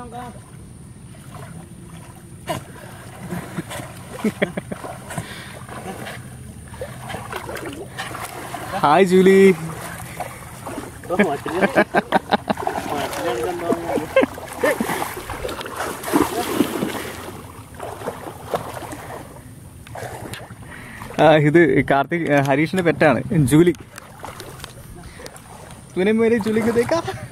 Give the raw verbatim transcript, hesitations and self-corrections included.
Hi Julie. ഇത് Karthik ഹരീഷിന്റെ പെറ്റാണ് Julie. ഇവനെ മേലെ ജൂലിക്ക് തേക്കാം.